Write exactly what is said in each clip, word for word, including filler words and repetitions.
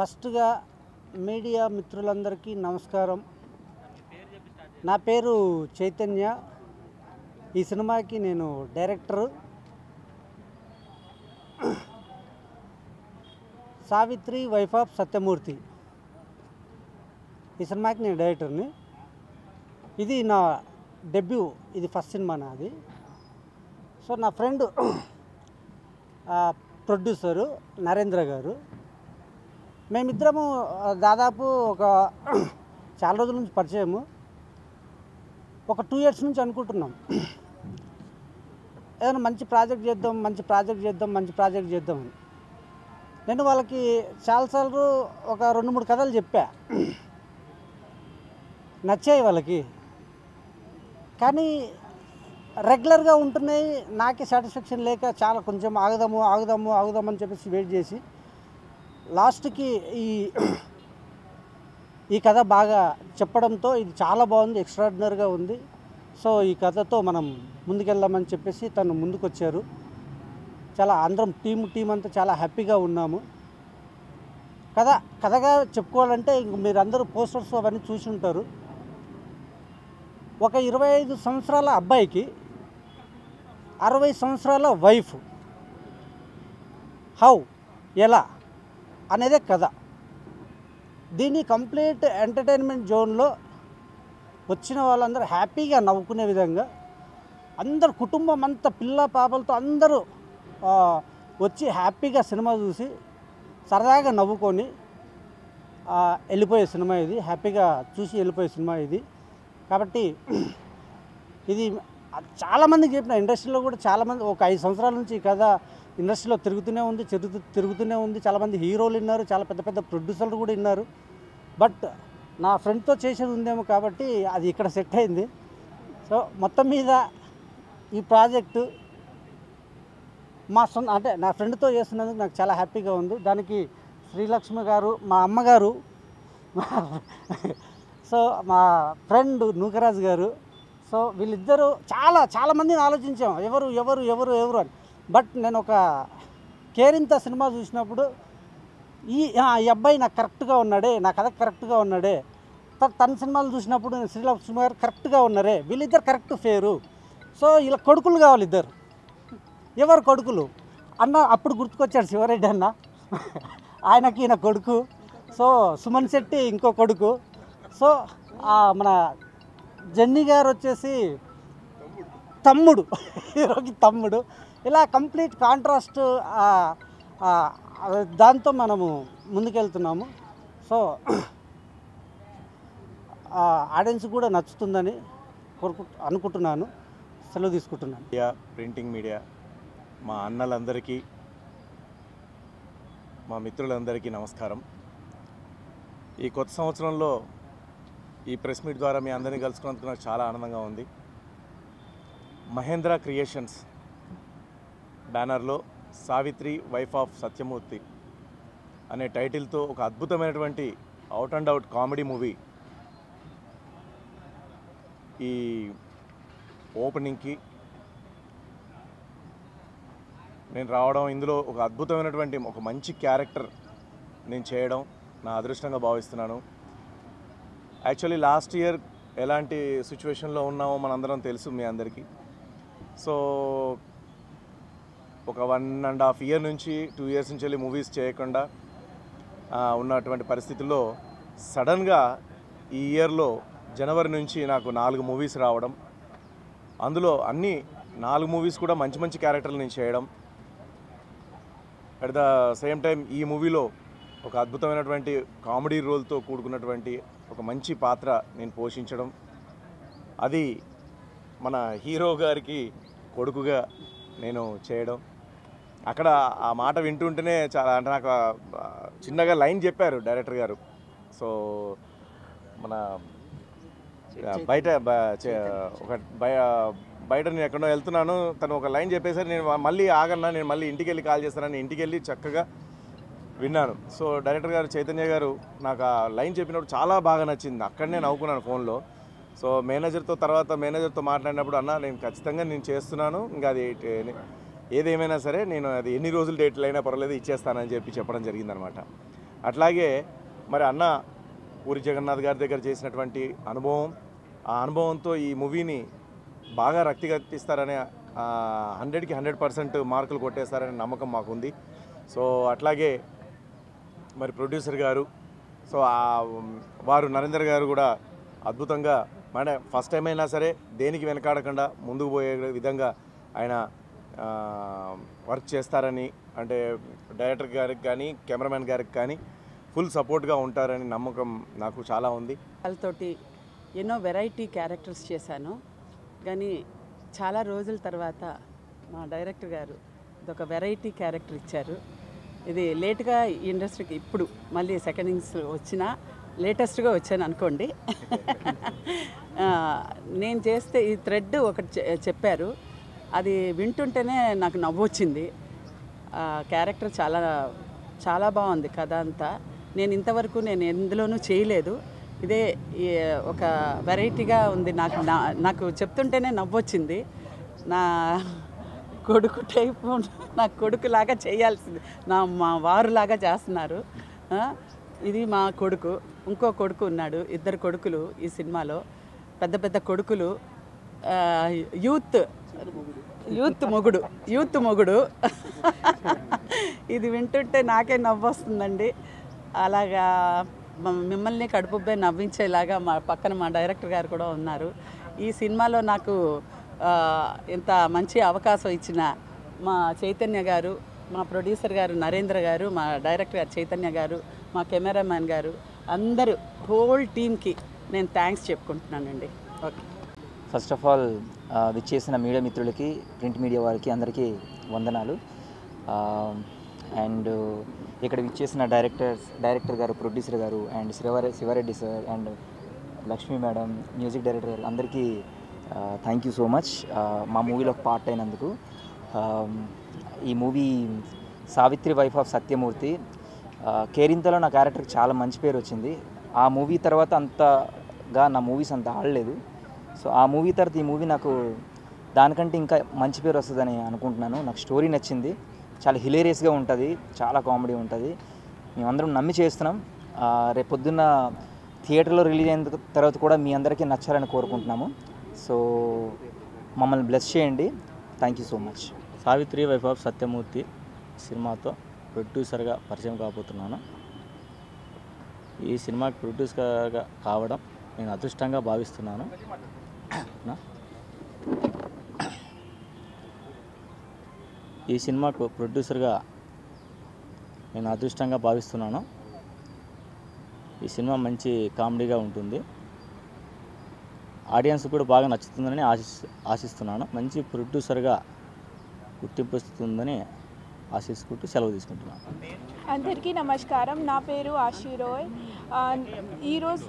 ఫస్ట్గా మీడియా మిత్రులందరికీ నమస్కారం. నా పేరు చైతన్య. ఈ సినిమాకి నేను director. Savitri wife of Satyamurthy ఈ సినిమాకి నేను డైరెక్టర్ని. ఇది నా డెబ్యూ, ఇది ఫస్ట్ సినిమా నాది. సో నా ఫ్రెండ్ ప్రొడ్యూసరు నరేంద్ర గారు, మేమిద్దరము దాదాపు ఒక చాలా రోజుల నుంచి పరిచయము. ఒక టూ ఇయర్స్ నుంచి అనుకుంటున్నాం ఏదైనా మంచి ప్రాజెక్ట్ చేద్దాం మంచి ప్రాజెక్ట్ చేద్దాం మంచి ప్రాజెక్ట్ చేద్దామని. నేను వాళ్ళకి చాలాసార్లు ఒక రెండు మూడు కథలు చెప్పా, నచ్చాయి వాళ్ళకి. కానీ రెగ్యులర్గా ఉంటున్నాయి, నాకే సాటిస్ఫాక్షన్ లేక చాలా కొంచెం ఆగుదాము ఆగుదాము ఆగుదామని చెప్పేసి వెయిట్ చేసి లాస్ట్కి ఈ ఈ కథ బాగా చెప్పడంతో ఇది చాలా బాగుంది, ఎక్స్ట్రాడినరీగా ఉంది. సో ఈ కథతో మనం ముందుకెళ్దామని చెప్పేసి తను ముందుకు వచ్చారు. చాలా అందరం టీం టీం అంతా చాలా హ్యాపీగా ఉన్నాము. కథ కథగా చెప్పుకోవాలంటే ఇంక మీరు అందరూ పోస్టర్స్ అవన్నీ చూసి ఉంటారు. ఒక ఇరవై ఐదు సంవత్సరాల అబ్బాయికి అరవై సంవత్సరాల వైఫ్ హౌ ఎలా అనేదే కథ. దీన్ని కంప్లీట్ ఎంటర్టైన్మెంట్ జోన్లో వచ్చిన వాళ్ళందరూ హ్యాపీగా నవ్వుకునే విధంగా, అందరు కుటుంబం అంతా పిల్ల పాపలతో అందరూ వచ్చి హ్యాపీగా సినిమా చూసి సరదాగా నవ్వుకొని వెళ్ళిపోయే సినిమా ఇది. హ్యాపీగా చూసి వెళ్ళిపోయే సినిమా ఇది. కాబట్టి ఇది చాలామందికి చెప్పిన, ఇండస్ట్రీలో కూడా చాలామంది ఒక ఐదు సంవత్సరాల నుంచి ఈ కథ ఇండస్ట్రీలో తిరుగుతూనే ఉంది తిరుగుతూ తిరుగుతూనే ఉంది చాలామంది హీరోలు విన్నారు, చాలా పెద్ద పెద్ద ప్రొడ్యూసర్లు కూడా విన్నారు. బట్ నా ఫ్రెండ్తో చేసేది ఉందేమో కాబట్టి అది ఇక్కడ సెట్ అయింది. సో మొత్తం మీద ఈ ప్రాజెక్టు మా సొంత అంటే నా ఫ్రెండ్తో చేస్తున్నందుకు నాకు చాలా హ్యాపీగా ఉంది. దానికి శ్రీలక్ష్మి గారు, మా అమ్మగారు, సో మా ఫ్రెండ్ నూకరాజు గారు, సో వీళ్ళిద్దరూ చాలా చాలామందిని ఆలోచించాం ఎవరు ఎవరు ఎవరు ఎవరు అని. బట్ నేను ఒక కేరింత సినిమా చూసినప్పుడు ఈ ఈ అబ్బాయి నాకు కరెక్ట్గా ఉన్నాడే, నా కథ కరెక్ట్గా ఉన్నాడే. తన సినిమాలు చూసినప్పుడు నేను శ్రీలక్ష్మి గారు కరెక్ట్గా ఉన్నారే, వీళ్ళిద్దరు కరెక్ట్ ఫేరు. సో ఇలా కొడుకులు కావాలి ఇద్దరు. ఎవరు కొడుకులు అన్న అప్పుడు గుర్తుకొచ్చాడు శివరెడ్డి అన్న, ఆయనకి ఈయన కొడుకు. సో సుమన్ శెట్టి ఇంకో కొడుకు. సో మన జెన్నీ గారు వచ్చేసి తమ్ముడు, హీరోకి తమ్ముడు. ఇలా కంప్లీట్ కాంట్రాస్ట్ దాంతో మనము ముందుకెళ్తున్నాము. సో ఆడియన్స్ కూడా నచ్చుతుందని కోరుకు అనుకుంటున్నాను. సెలవు తీసుకుంటున్నాను. మీడియా, ప్రింటింగ్ మీడియా, మా అన్నలందరికీ, మా మిత్రులందరికీ నమస్కారం. ఈ కొత్త సంవత్సరంలో ఈ ప్రెస్ మీట్ ద్వారా మీ అందరినీ కలుసుకున్నందుకు నాకు చాలా ఆనందంగా ఉంది. మహేంద్ర క్రియేషన్స్ బ్యానర్లో సావిత్రి వైఫ్ ఆఫ్ సత్యమూర్తి అనే టైటిల్తో ఒక అద్భుతమైనటువంటి out and out comedy movie ఈ ఓపెనింగ్కి నేను రావడం, ఇందులో ఒక అద్భుతమైనటువంటి ఒక మంచి క్యారెక్టర్ నేను చేయడం నా అదృష్టంగా భావిస్తున్నాను. యాక్చువల్లీ లాస్ట్ ఇయర్ ఎలాంటి సిచ్యువేషన్లో ఉన్నామో మనందరం తెలుసు మీ అందరికీ. సో ఒక వన్ అండ్ హాఫ్ ఇయర్ నుంచి టూ ఇయర్స్ నుంచి వెళ్ళి మూవీస్ చేయకుండా ఉన్నటువంటి పరిస్థితుల్లో సడన్గా ఈ ఇయర్లో జనవరి నుంచి నాకు నాలుగు మూవీస్ రావడం, అందులో అన్ని నాలుగు మూవీస్ కూడా మంచి మంచి క్యారెక్టర్లు నేను చేయడం, అట్ ద సేమ్ టైం ఈ మూవీలో ఒక అద్భుతమైనటువంటి కామెడీ రోల్తో కూడుకున్నటువంటి ఒక మంచి పాత్ర నేను పోషించడం, అది మన హీరో గారికి కొడుకుగా నేను చేయడం. అక్కడ ఆ మాట వింటుంటేనే చాలా, అంటే నాకు చిన్నగా లైన్ చెప్పారు డైరెక్టర్ గారు. సో మన బయట ఒక బయ బయట నేను ఎక్కడో వెళ్తున్నాను, తను ఒక లైన్ చెప్పేసరి నేను మళ్ళీ ఆగన్నా, నేను మళ్ళీ ఇంటికి వెళ్ళి కాల్ చేస్తానని ఇంటికి వెళ్ళి చక్కగా విన్నాను. సో డైరెక్టర్ గారు చైతన్య గారు నాకు ఆ లైన్ చెప్పినప్పుడు చాలా బాగా నచ్చింది. అక్కడనే నవ్వుకున్నాను ఫోన్లో. సో మేనేజర్తో తర్వాత మేనేజర్తో మాట్లాడినప్పుడు అన్న నేను ఖచ్చితంగా నేను చేస్తున్నాను, ఇంకా అది ఏదేమైనా సరే నేను అది ఎన్ని రోజులు డేట్లు అయినా పర్వాలేదు ఇచ్చేస్తానని చెప్పి చెప్పడం జరిగిందనమాట. అట్లాగే మరి అన్న పూరి జగన్నాథ్ గారి దగ్గర చేసినటువంటి అనుభవం, ఆ అనుభవంతో ఈ మూవీని బాగా రక్తిగట్టిస్తారనే హండ్రెడ్కి హండ్రెడ్ పర్సెంట్ మార్కులు కొట్టేస్తారనే నమ్మకం మాకుంది. సో అట్లాగే మరి ప్రొడ్యూసర్ గారు, సో వారు నరేందర్ గారు కూడా అద్భుతంగా, అంటే ఫస్ట్ టైం అయినా సరే దేనికి వెనకాడకుండా ముందుకు పోయే విధంగా ఆయన వర్క్ చేస్తారని, అంటే డైరెక్టర్ గారికి కానీ కెమెరామెన్ గారికి కానీ ఫుల్ సపోర్ట్గా ఉంటారని నమ్మకం నాకు చాలా ఉంది. వాళ్ళతోటి ఎన్నో వెరైటీ క్యారెక్టర్స్ చేశాను, కానీ చాలా రోజుల తర్వాత మా డైరెక్టర్ గారు ఇదొక వెరైటీ క్యారెక్టర్ ఇచ్చారు. ఇది లేట్గా ఈ ఇండస్ట్రీకి ఇప్పుడు మళ్ళీ సెకండ్ ఇన్నింగ్స్ వచ్చినా లేటెస్ట్గా వచ్చాను అనుకోండి. నేను చేస్తే ఈ థ్రెడ్ ఒకటి చెప్పారు, అది వింటుంటేనే నాకు నవ్వు వచ్చింది. క్యారెక్టర్ చాలా చాలా బాగుంది కథ అంతా. నేను ఇంతవరకు నేను ఎందులోనూ చేయలేదు, ఇదే ఒక వెరైటీగా ఉంది. నాకు నాకు చెప్తుంటేనే నవ్వొచ్చింది. నా కొడుకు టైపు, నా కొడుకులాగా చేయాల్సింది, నా మా వారులాగా చేస్తున్నారు. ఇది మా కొడుకు, ఇంకో కొడుకు ఉన్నాడు, ఇద్దరు కొడుకులు ఈ సినిమాలో, పెద్ద పెద్ద కొడుకులు. యూత్ యూత్ మొగుడు యూత్ మొగుడు ఇది వింటుంటే నాకే నవ్వు వస్తుందండి. అలాగా మిమ్మల్ని కడుపుబ్బే నవ్వించేలాగా మా పక్కన మా డైరెక్టర్ గారు కూడా ఉన్నారు. ఈ సినిమాలో నాకు ఇంత మంచి అవకాశం ఇచ్చిన మా చైతన్య గారు, మా ప్రొడ్యూసర్ గారు నరేంద్ర గారు, మా డైరెక్టర్ గారు చైతన్య గారు, మా కెమెరామ్యాన్ గారు, అందరూ హోల్ టీమ్కి నేను థ్యాంక్స్ చెప్పుకుంటున్నానండి. ఓకే, ఫస్ట్ ఆఫ్ ఆల్ విచ్చేసిన మీడియా మిత్రులకి, ప్రింట్ మీడియా వారికి అందరికీ వందనాలు. అండ్ ఇక్కడ విచ్చేసిన డైరెక్టర్స్ డైరెక్టర్ గారు, ప్రొడ్యూసర్ గారు, అండ్ శివరె Sivareddy sir and Lakshmi madam, music director గారు, అందరికీ థ్యాంక్ యూ సో మచ్ మా మూవీలో పార్ట్ అయినందుకు. ఈ movie Savitri wife of Satyamurthy, కేరింతలో నా క్యారెక్టర్కి చాలా మంచి పేరు వచ్చింది. ఆ మూవీ తర్వాత అంతగా నా మూవీస్ అంత ఆడలేదు. సో ఆ మూవీ తర్వాత ఈ మూవీ నాకు దానికంటే ఇంకా మంచి పేరు వస్తుందని అనుకుంటున్నాను. నాకు స్టోరీ నచ్చింది, చాలా హిలేరియస్గా ఉంటుంది, చాలా కామెడీ ఉంటుంది. మేమందరం నమ్మి చేస్తున్నాం. రేపు పొద్దున్న థియేటర్లో రిలీజ్ అయిన తర్వాత కూడా మీ అందరికీ నచ్చాలని కోరుకుంటున్నాము. సో మమ్మల్ని బ్లెస్ చేయండి. Thank you so much. Savitri wife of Satyamurthy సినిమాతో ప్రొడ్యూసర్గా పరిచయం కాబోతున్నాను. ఈ సినిమాకి ప్రొడ్యూసర్గా కావడం నేను అదృష్టంగా భావిస్తున్నాను. ఈ సినిమాకు ప్రొడ్యూసర్గా నేను అదృష్టంగా భావిస్తున్నాను. ఈ సినిమా మంచి కామెడీగా ఉంటుంది, ఆడియన్స్ కూడా బాగా నచ్చుతుందని ఆశిస్ ఆశిస్తున్నాను. మంచి ప్రొడ్యూసర్గా గుర్తింపు వస్తుందని ఆశిస్తుంటూ సెలవు తీసుకుంటున్నాను. అందరికీ నమస్కారం. నా పేరు ఆశీరోయ్. ఈరోజు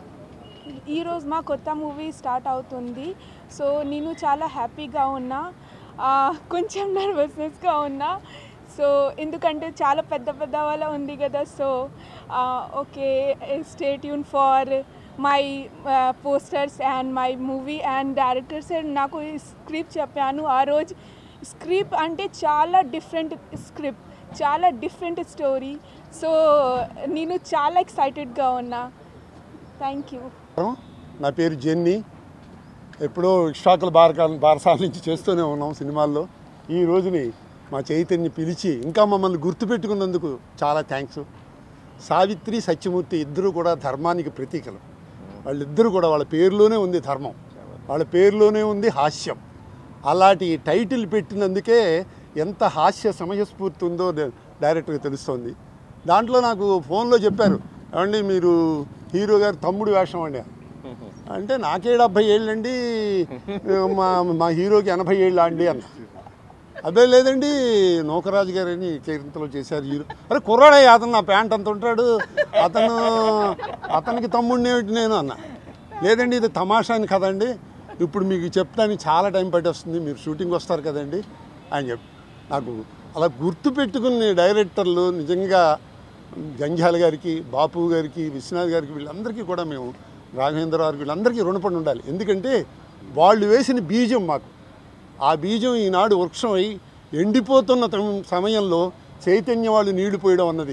ఈరోజు మా కొత్త మూవీ స్టార్ట్ అవుతుంది. సో నేను చాలా హ్యాపీగా ఉన్నా, కొంచెం నర్వస్నెస్గా ఉన్నా. సో ఎందుకంటే చాలా పెద్ద పెద్ద వాళ్ళ ఉంది కదా. So okay, stay tune for my posters and my movie and directors. నాకు స్క్రిప్ట్ చెప్పాను ఆ రోజు. స్క్రిప్ట్ అంటే చాలా డిఫరెంట్ స్క్రిప్ట్, చాలా డిఫరెంట్ స్టోరీ. సో నేను చాలా ఎక్సైటెడ్గా ఉన్నా. Thank you. నా పేరు జెన్నీ. ఎప్పుడో ఇష్టాకుల బారకా బారసాల నుంచి చేస్తూనే ఉన్నాం సినిమాల్లో. ఈ రోజుని మా చైతన్య పిలిచి ఇంకా మమ్మల్ని గుర్తుపెట్టుకున్నందుకు చాలా థ్యాంక్స్. సావిత్రి, సత్యమూర్తి ఇద్దరు కూడా ధర్మానికి ప్రతీకలు. వాళ్ళిద్దరూ కూడా వాళ్ళ పేరులోనే ఉంది ధర్మం, వాళ్ళ పేరులోనే ఉంది హాస్యం. అలాంటి టైటిల్ పెట్టినందుకే ఎంత హాస్య సమయస్ఫూర్తి ఉందో డైరెక్టర్కి తెలుస్తోంది. దాంట్లో నాకు ఫోన్లో చెప్పారు, ఏమండి మీరు హీరో గారు తమ్ముడు వేషం అండి అంటే, నాకే డెబ్భై ఏళ్ళండి, మా మా హీరోకి ఎనభై ఏళ్ళు అండి అన్న. అదే లేదండి, నూకరాజు గారు అని కేరింతలో చేశారు హీరో. అరే కుర్రాడే, అతను నా ప్యాంట్ అంత ఉంటాడు, అతను అతనికి తమ్ముడిని ఏమిటి నేను అన్న. లేదండి ఇది తమాషాని కదండి, ఇప్పుడు మీకు చెప్తానికి చాలా టైం పట్టేస్తుంది, మీరు షూటింగ్ వస్తారు కదండి అని చెప్పి. నాకు అలా గుర్తుపెట్టుకునే డైరెక్టర్లు నిజంగా జంధ్యాల గారికి, బాపు గారికి, విశ్వనాథ్ గారికి, వీళ్ళందరికీ కూడా మేము, రాఘవేంద్ర గారికి, వీళ్ళందరికీ రుణపడి ఉండాలి. ఎందుకంటే వాళ్ళు వేసిన బీజం మాకు, ఆ బీజం ఈనాడు వృక్షం అయి ఎండిపోతున్న సమయంలో చైతన్య వాళ్ళు నీళ్లు పోయడం అన్నది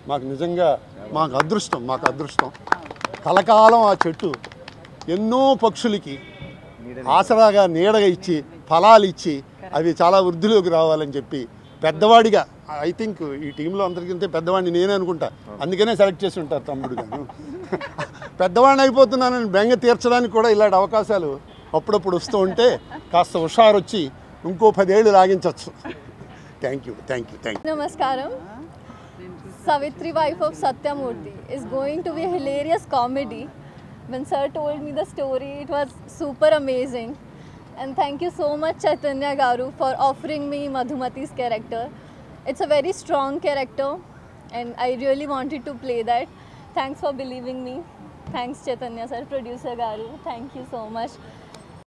మాకు నిజంగా మాకు అదృష్టం మాకు అదృష్టం కలకాలం ఆ చెట్టు ఎన్నో పక్షులకి ఆసరాగా నీడగా ఇచ్చి ఫలాలు ఇచ్చి అవి చాలా వృద్ధిలోకి రావాలని చెప్పి పెద్దవాడిగా ఐ థింక్ ఈ టీంలో అందరికంటే పెద్దవాడిని నేనే అనుకుంటా, అందుకనే సెలెక్ట్ చేసి ఉంటారు తమ్ముడు గారు. పెద్దవాడిని అయిపోతున్నానని బెంగ తీర్చడానికి కూడా ఇలాంటి అవకాశాలు అప్పుడప్పుడు వస్తూ ఉంటే కాస్త హుషారు వచ్చి ఇంకో పదేళ్ళు లాగించవచ్చు. Thank you thank you thank you. Namaskaram. Savitri, wife of Satyamurthy, is going to be a hilarious comedy. When sir told me the story, it was super amazing. And thank you so much Chaitanya Garu for offering me Madhumati's character. It's a very strong character and I really wanted to play that. Thanks for believing me. Thanks Chaitanya sir, producer Garu. Thank you so much.